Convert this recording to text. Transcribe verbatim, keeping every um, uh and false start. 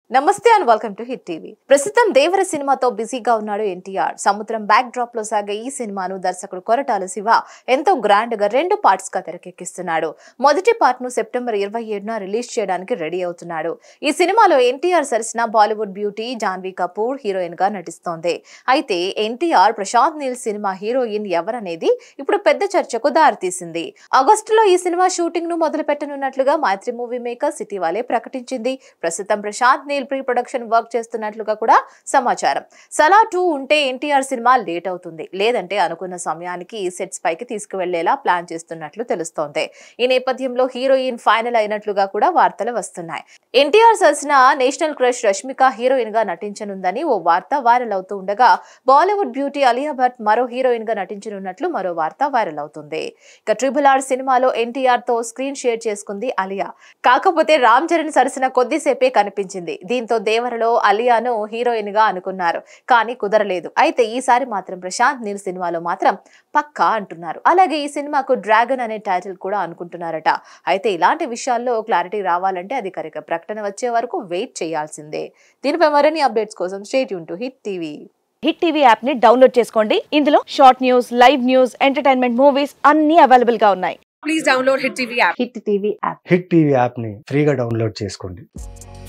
నమస్తే and welcome to hit TV. ప్రస్తుతం దేవర సినిమాతో బిజీగా ఉన్నాడు ఎన్టీఆర్. సముద్రం బ్యాక్ డ్రాప్ లో సాగే ఈ సినిమాను దర్శకుడు కొరటాల శివ ఎంతో గ్రాండ్ గా రెండు పార్ట్స్ గా తెరకెక్కిస్తున్నాడు. మొదటి పార్ట్ ను సెప్టెంబర్ ఇరవై ఏడున రిలీజ్ చేయడానికి రెడీ అవుతున్నాడు. ఈ సినిమాలో ఎన్టీఆర్ సరసన Bollywood beauty Janhvi Kapoor heroine గా నటిస్తోంది. అయితే NTR Prashanth Neel cinema heroine ఎవరనేది ఇప్పుడు పెద్ద చర్చకు దారితీసింది. ఆగస్టులో ఈ సినిమా షూటింగ్ ను మొదలు పెట్టనున్నట్లుగా మైత్రి మూవీ మేకర్స్ ఇటీవలే ప్రకటించింది. ప్రస్తుతం Prashanth Neel pre production work చేస్తున్నట్లుగా కూడా సమాచారం. సలా టూ ఉంటే ఎన్టీఆర్ సినిమా లేట్ అవుతుంది, లేదంటే అనుకున్న సమయానికి సెట్స్ పైకి తీసుకువెళ్లేలా ప్లాన్ చేస్తున్నట్లు తెలుస్తోంది. ఈ నేపథ్యంలో హీరోయిన్ ఫైనల్ అయినట్లుగా కూడా వార్తలు వస్తున్నాయి. ఎన్టీఆర్ సరసన నేషనల్ క్రష్ రష్మిక హీరోయిన్ గా నటించనుందని ఓ వార్త వైరల్ అవుతూ ఉండగా, బాలీవుడ్ బ్యూటీ అలియా భట్ మరో హీరోయిన్ గా నటించనున్నట్లు మరో వార్త వైరల్ అవుతుంది. ఇక ట్రిపుల్ ఆర్ సినిమాలో ఎన్టీఆర్ తో స్క్రీన్ షేర్ చేసుకుంది అలియా. కాకపోతే రామ్ చరణ్ సరసన కొద్దిసేపే కనిపించింది. దీంతో దేవరలో అలియాను హీరోయిన్ గా అనుకున్నారు, కానీ కుదరలేదు. అయితే ఈసారి మాత్రం ప్రశాంత్ నీల్ సినిమాలో మాత్రం పక్కా అంటున్నారు. అలాగే ఈ సినిమాకు డ్రాగన్ అనే టైటిల్ కూడా అనుకుంటున్నారట. అయితే ఇలాంటి విషయాల్లో క్లారిటీ రావాలంటే అధికారిక ప్రకటన వచ్చే వరకు వెయిట్ చేయాల్సిందే. దీనిపై మరిన్ని అప్డేట్స్ కోసం stay tune to hit TV. Hit TV app ని డౌన్లోడ్ చేసుకోండి. ఇందులో short news, live news, entertainment movies అన్ని అవైలబుల్ గా ఉన్నాయి. Please download Hit T V app. Hit TV app hit TV app ని ఫ్రీగా డౌన్లోడ్ చేసుకోండి.